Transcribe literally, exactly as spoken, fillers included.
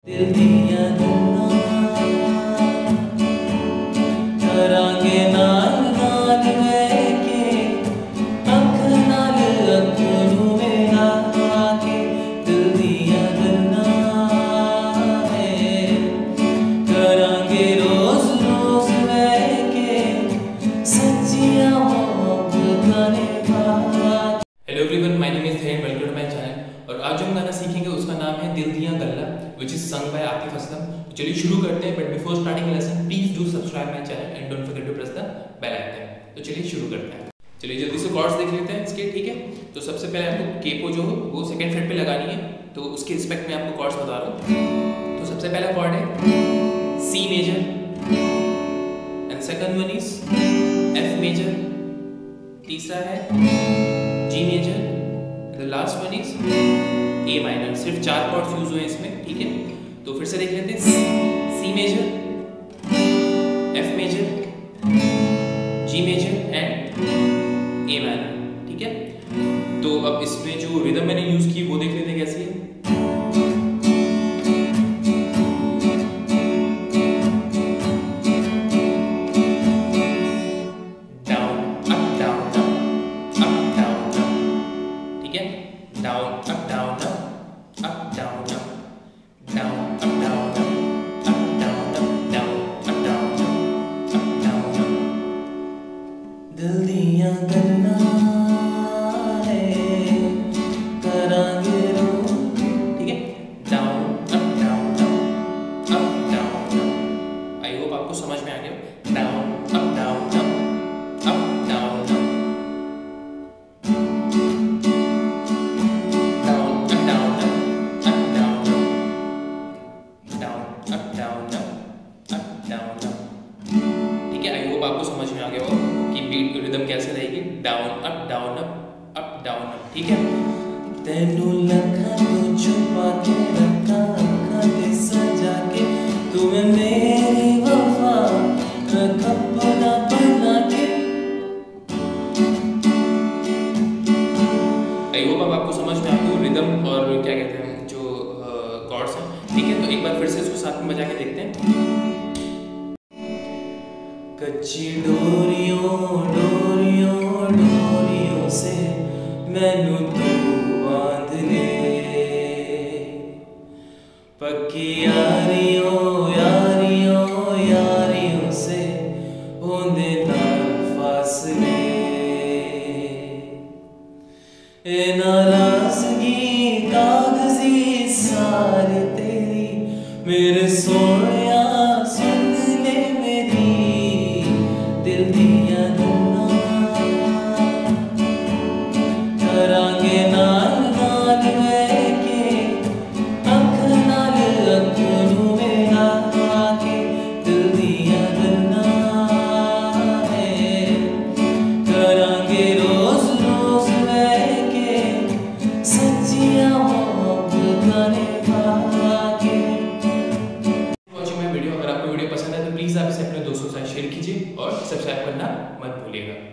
दिल दिया करांगे नाल नाल के अख नाल अख नू मिला के दिल दिया गल्ला है करांगे रोज रोज के सच्चियां मोहब्बतां ने पा। Hello everyone, my name is Dhen, welcome to my channel. और आज जो हम गाना सीखेंगे उसका नाम है दिल दिया गल्ला, which is sung by Atif Aslam। तो चलिए शुरू करते हैं, but before starting lesson please do subscribe my channel and don't forget to press the bell icon. तो चलिए शुरू करते हैं। चलिए जल्दी से कॉर्ड्स देख लेते हैं इसके, ठीक है। तो सबसे पहले आपको केपो जो हो वो सेकंड फ्रेट पे लगानी है, तो उसके रिस्पेक्ट में आपको कॉर्ड्स बता रहा हूँ। तो सबसे पहला कॉर्ड है C major and second one is F major, तीसरा है G major, the last one is A minor. सिर्फ चार कॉर्ड्स यूज हुए इसमें, ठीक है। तो फिर से देख लेते हैं C major, F major, G major and A minor, ठीक है। तो अब इसमें जो रिदम मैंने यूज की वो देख लेते हैं कैसी है। दिल दिया गल्ला है करांगे रोज, ठीक है। Down up down up up down up. I hope आपको समझ में आ गया। Down up down up up down up down up down up up down up down up down up up down up, ठीक है। आई होप आपको समझ में आ गया हो कि बीट रिदम कैसे रहेगी। Down up down up up down up, ठीक है। तेनू लखा तो छुपा के रखा अखा ते सजा के तुम्हें मेरी वफा रखा बना बना के। आई होप अब आपको समझ में आ गया रिदम और क्या कहते हैं जो कॉर्ड्स हैं, ठीक है। तो एक बार फिर से इसको साथ में बजा के देखते हैं। कच्ची डोरियों डोरियों डोरियों से मैनू तू बांध ले, पक्की यारियों यारियों यारियों से होंदे नाल फासले। ए नाराजगी कागजी सारे तेरी मेरे सोनिया सुन ले मेरी दिल दिया गल्ला करांगे नाल नाल के अख नाल अख नू मिला के दिल दिया गल्ला है करांगे रोज रोज के सच्चियां मोहब्बतां ने पा के। Watching my video. अगर आपको वीडियो पसंद है तो प्लीज आप इसे अपने दोस्तों के साथ शेयर कीजिए और सब्सक्राइब करना मत भूलिएगा।